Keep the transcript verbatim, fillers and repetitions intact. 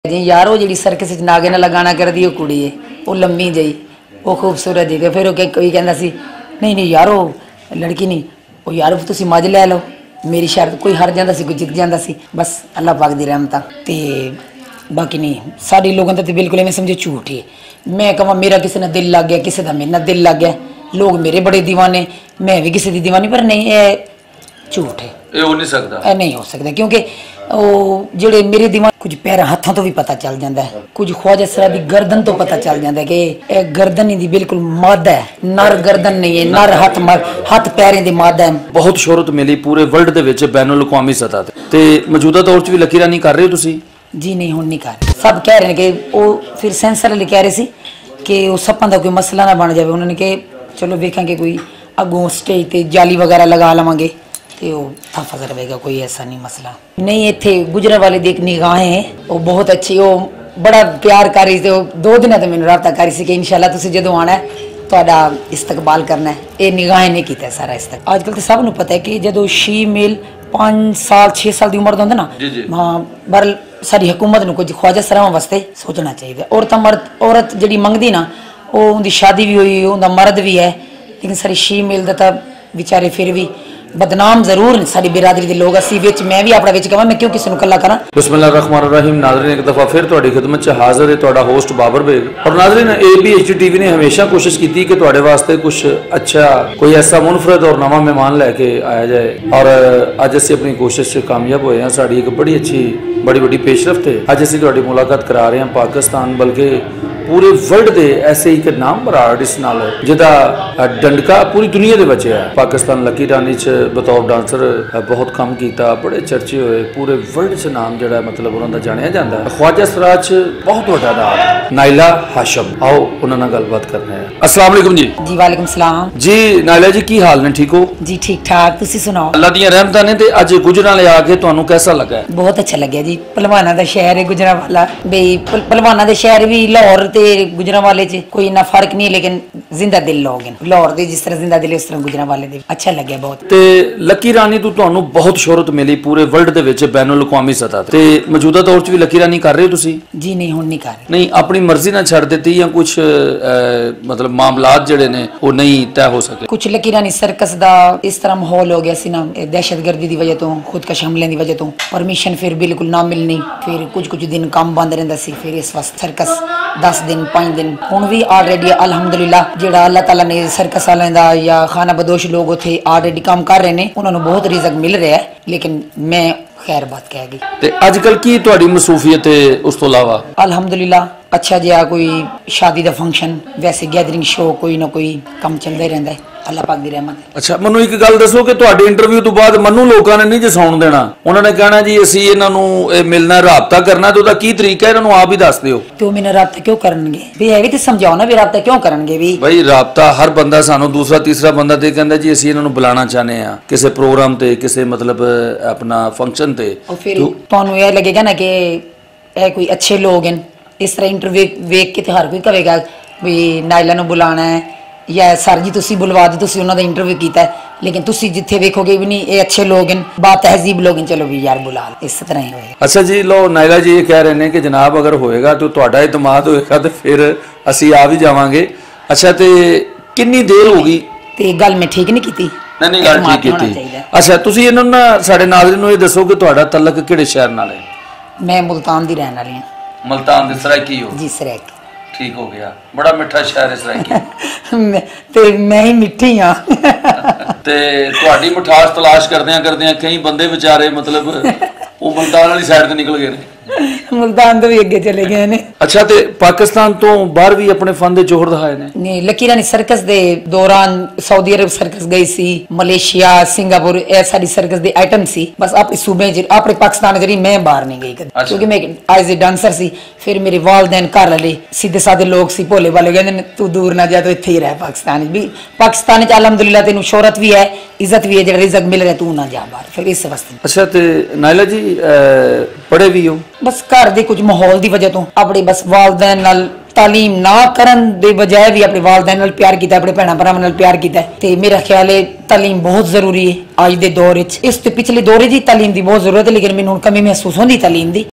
जी यार वो जी सर्कस नागे नाल गाना करदी वो कुड़ी है वो लम्मी जी वो खूबसूरत जी फिर कोई कहता सी नहीं नहीं यार वो लड़की नहीं वो यार तुसी मज लै लो मेरी शर्त कोई हार जाता सी कोई जित जाता सी बस अल्लाह पाक दी रहमत ते बाकी नहीं सारे लोगों का तो बिल्कुल मैं समझे झूठ ही मैं कह मेरा किसी ने दिल लग गया किसी का मेरे दिल लग गया लोग मेरे बड़े दीवाने मैं भी किसी की दीवानी पर नहीं ये झूठ है ये हो नहीं सकता ਇਹ नहीं हो सकता क्योंकि ਉਹ ਜਿਹੜੇ ਮੇਰੇ ਦਿਮਾਗ ਕੁਝ ਪੈਰ ਹੱਥਾਂ ਤੋਂ ਵੀ ਪਤਾ ਚੱਲ ਜਾਂਦਾ ਹੈ ਕੁਝ ਖਵਾਜਾ ਸਰਾ ਦੀ ਗਰਦਨ ਤੋਂ ਪਤਾ ਚੱਲ ਜਾਂਦਾ ਹੈ ਕਿ ਇਹ ਗਰਦਨ ਦੀ ਬਿਲਕੁਲ ਮਾਦਾ ਹੈ ਨਰ ਗਰਦਨ ਨਹੀਂ ਹੈ ਨਰ ਹੱਥ ਹੱਥ ਪੈਰਾਂ ਦੀ ਮਾਦਾ ਹੈ ਬਹੁਤ ਸ਼ੋਹਰਤ ਮਿਲੀ ਪੂਰੇ ਵਰਲਡ ਦੇ ਵਿੱਚ ਬੈਨੁਲ ਅਕਵਾਮੀ ਸਤਹ ਤੇ ਤੇ ਮੌਜੂਦਾ ਦੌਰ 'ਚ ਵੀ ਲੱਕੀ ਰਾਨੀ ਕਰ ਰਹੇ ਹੋ ਤੁਸੀਂ ਜੀ ਨਹੀਂ ਹੁਣ ਨਹੀਂ ਕਰ ਸਭ ਕਹਿ ਰਹੇ ਨੇ ਕਿ ਉਹ ਫਿਰ ਸੈਂਸਰ ਵਾਲੇ ਕਹਿ ਰਹੇ ਸੀ ਕਿ ਉਹ ਸੱਪਾਂ ਦਾ ਕੋਈ ਮਸਲਾ ਨਾ ਬਣ ਜਾਵੇ ਉਹਨਾਂ ਨੇ ਕਿ ਚਲੋ ਵੇਖਾਂਗੇ ਕੋਈ ਅੱਗੋਂ ਸਟੇਜ ਤੇ ਜਾਲੀ ਵਗੈਰਾ ਲਗਾ ਲਵਾਂਗੇ तो थाफा रहेगा कोई ऐसा नहीं मसला नहीं इतने गुजरा वाले दी एक निगाहें हैं वो बहुत अच्छी वो बड़ा प्यार कर रही थी दो दिन तो मैंने रब्ता कर रही थी कि इंशाल्लाह तुसी जो आना है तो इस्तकबाल करना है ये निगाहें नहीं किया सारा इस तक अजकल तो सब नूं पता है कि जो शी मेल पाँच साल छे साल की उम्र का होंगे ना हाँ पर सारी हुकूमत को कुछ ख्वाजा सरावां वास्ते सोचना चाहिए औरत मर्द औरत जी मंगती ना वो उनकी शादी भी हुई उनका मर्द भी है लेकिन सारी शी मेल का तो बेचारे फिर भी बदनाम जरूर सारी बिरादरी के लोग असी विच मैं भी अपना विच कहां मैं क्यों किसी नूं कल्ला करा बिस्मिल्लाहिर्रहमानिर्रहीम नाज़रीन एक दफ़ा फिर तुहाडी खिदमत च हाज़िर है तुहाडा होस्ट बाबर बेग और नाज़रीन A B H D TV ने हमेशा कोशिश की कि तुहाडे वास्ते कुछ अच्छा कोई ऐसा मुनफरद और नवा मेहमान लैके आया जाए और अज असीं अपनी कोशिश च कामयाब होए हैं साडी एक बड़ी अच्छी बड़ी बड़ी पेशरफ्त है अज असीं तुहाडी मुलाकात करा रहे हैं पाकिस्तान बल्कि पूरे वर्ल्ड के ऐसे एक नाम बड़ा आर्टिस्ट नाल जिहदा डंडका पूरी दुनिया के बचे है पाकिस्तान लकी रानी च बतौर डांसर बहुत काम किया बड़े चर्चे हुए पूरे वर्ल्ड च नाम जिहड़ा मतलब उन्होंने जानिया जाता है ख्वाजा सरा च बहुत बड़ा नाम नाइला हाशम आओ उन्होंने नाल गलबात करने हैं अस्सलाम वालेकुम जी जी वालेकुम सलाम जी नाइला जी की हाल ने ठीक हो जी ठीक ठाक तुसी सुनाओ अल्लाह दी रहमतां ने ते अज गुजरांवाले आके तुहानू कैसा लगा बहुत अच्छा लगे जी पहलवाना दा शहर है गुजरांवाला बई पहलवाना दे शहर भी लाहौर गुजरांवाले च कोई इन्ना फर्क नहीं है लेकिन जिंदा दिल लोग हैं लाहौर दे जिस तरह जिंदा दिल उस तरह गुजरांवाले दे अच्छा लगे बहुत ते लकी रानी तो तुहानू बहुत शोहरत मिली पूरे वर्ल्ड दे विच बैनुल अक़वामी सतह ते मौजूदा दौर च भी लकी रानी कर रहे हो तुसी जी नहीं हुण नहीं कर रहे नहीं अपनी मर्जी ना छड़ देती या कुछ मतलब मामलात जिहड़े ने वो नहीं तय हो सके कुछ लकी रानी सर्कस दा इस तरह माहौल हो गया सी ना दहशतगर्दी दी वजह तो खुदकश हमले दी वजह तो परमिशन फिर बिल्कुल ना मिलनी फिर कुछ कुछ दिन काम बंद रहिंदा सी फिर इस वास्ते सर्कस दस दिन पाँच दिन हुण भी ऑलरेडी अल्हम्दुलिल्लाह जिहड़ा अल्लाह ताला ने सर्कस वालें दा या खाना बदोश लोग उत्थे ऑलरेडी काम कर रहे हैं उन्होंने बहुत रिज़क मिल रहा है लेकिन मैं खैर बात कह गई ते अजकल की तुहाडी मसरूफियत है उस तो अलावा अल्हम्दुलिल्लाह अच्छा जिहा कोई शादी का फंक्शन वैसे गैदरिंग शो कोई ना कोई काम चलता ही रहता है अल्लाह पाक दी रहमत अच्छा मैनू एक गल दसो कि तुहाडे इंटरव्यू तो बाद मन्नू लोकां ने नहीं जसाउण देना उन्होंने कहना जी असीं इन्हां नूं मिलना राबता करना तो उहदा की तरीका है इन्हां नूं आप ही दस दिओ क्यों मैंने राबता क्यों करनगे भी है भी ते समझाओ ना भी राबता क्यों करनगे भी भाई राबता हर बंदा सानू दूसरा तीसरा बंदा ते कहंदा जी असीं इन्हां नूं बुलाना चाहने आ किसी प्रोग्राम ते किसी मतलब अपना फंक्शन ते फिर तुहानूं ये लगेगा ना कि ए कोई अच्छे लोग हैं इस तरह इंटरव्यू वेख के हर कोई कहेगा भी नाइला नूं बुलाना है या सर जी तुसी बुलवा दो तुसी उन्होंने इंटरव्यू किया है लेकिन तुसी जिथे वेखोगे भी नहीं ये अच्छे लोग हैं बा तहजीब लोग हैं चलो भी यार बुला इस तरह ही होएगा अच्छा जी लो नाइला जी ये कह रहे हैं कि जनाब अगर होएगा तो तुहाडा इतमाद होएगा तो फिर असी आ भी जावांगे अच्छा तो कितनी देर होगी ते गल मैं ठीक नहीं की नहीं नहीं गल ठीक की अच्छा तुसी इन्हां ना साडे नाज़रीन नूं ये दसो कि तुहाडा तलक किहड़े शहर नाल है मैं मुल्तान दी रहने वाली हां मुल्तान दे सराइकी हो जी सराइकी ठीक हो गया बड़ा मिठा शहर है सराइकी ते मैं ही मिठी हां ते तुहाडी मिठास तलाश करदियां करदियां कई बंदे बेचारे मतलब वो मुल्तान वाली साइड ते निकल गए ने मुल्तान तो भी अगे चले गए ने अच्छा ते पाकिस्तान तो बाहर भी अपने फन दे जोहर दिखाए ने नहीं लकी रानी सर्कस दे दौरान सऊदी अरब सर्कस गई सी मलेशिया सिंगापुर ए सारी सर्कस दे आइटम सी बस आप इस सूबे च अपने पाकिस्तान जरी मैं बाहर नहीं गई कभी क्योंकि मैं एज ए डांसर सी फिर मेरे वालदैन घर वाले सीधे साधे लोग सी भोले वाले कहंदे तू दूर ना जा तो इत्थे ही रह पाकिस्तान भी पाकिस्तान च अल्हम्दुलिल्लाह तेनू शोहरत भी है इज्जत भी है जेड़ा रिज़क मिल रहा तू ना जा बाहर फिर इस वास्ते अच्छा ते नाइला जी पढ़े भी हो बस घर दे कुछ माहौल दी वजह तो अपने बस वालदैन नाल तालीम ना करन दे बजाय भी अपने वालदैन नाल प्यार कीता अपने भैणां भरावां नाल प्यार कीता ते मेरा ख्याल है तालीम बहुत जरूरी है आज दे दौर विच इस ते पिछले दौर च तालीम दी बहुत जरूरत है लेकिन मैनूं कमी महसूस होंदी तालीम दी।